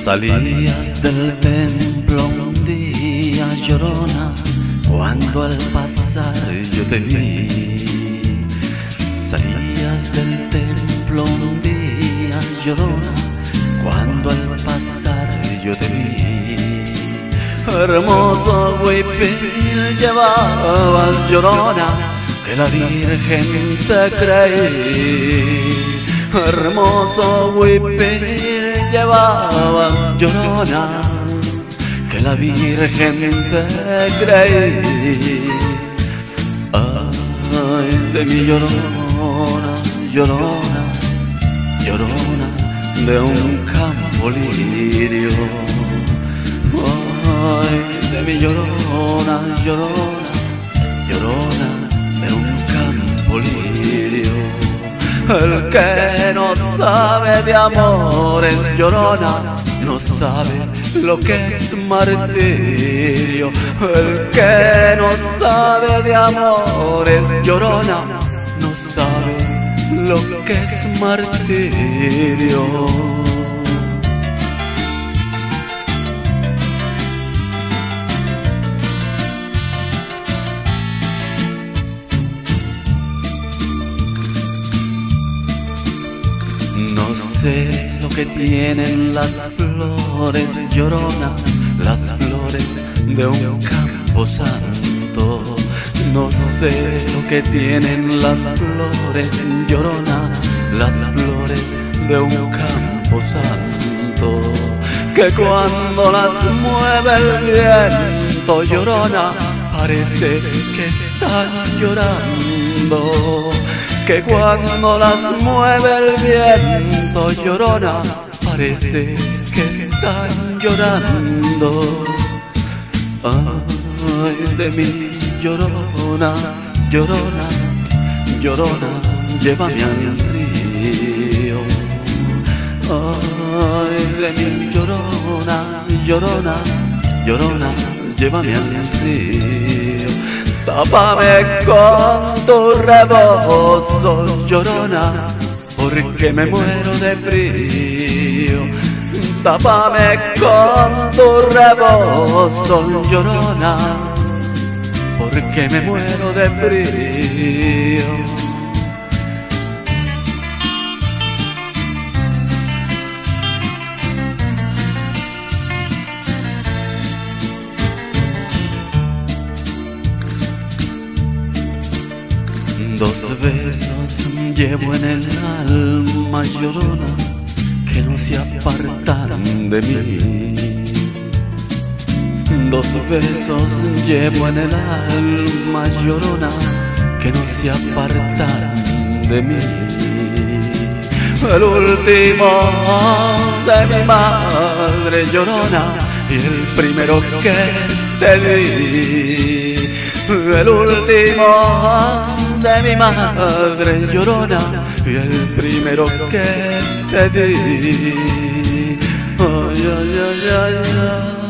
Salías del templo un día, llorona, cuando al pasar yo te vi. Salías del templo un día, llorona, cuando al pasar yo te vi. Hermoso huipil llevabas, llorona, que la Virgen te creí. Hermoso huipil llevabas, llorona, que la Virgen te creí. Ay, de mi llorona, llorona, llorona, de un campo lirio. Ay, de mi llorona, llorona, llorona, de un campo lirio. El que no sabe de amores, llorona, no sabe lo que es martirio. El que no sabe de amores, llorona, no sabe lo que es martirio. No sé lo que tienen las flores, llorona, las flores de un campo santo. No sé lo que tienen las flores, llorona, las flores de un campo santo, que cuando las mueve el viento, llorona, parece que están llorando. Que cuando las mueve el viento, llorona, parece que están llorando. Ay, de mi llorona, llorona, llorona, llévame al río. Ay, de mi llorona, llorona, llorona, llévame al río. Tápame con tu rebozo, llorona, porque me muero de frío. Tápame con tu rebozo, llorona, porque me muero de frío. Dos besos llevo en el alma, llorona, que no se apartan de mí. Dos besos llevo en el alma, llorona, que no se apartan de mí. El último de mi madre, llorona, y el primero que te di. El último de mi madre, llorona, y el primero que te di. Ay, ay, ay, ay, ay.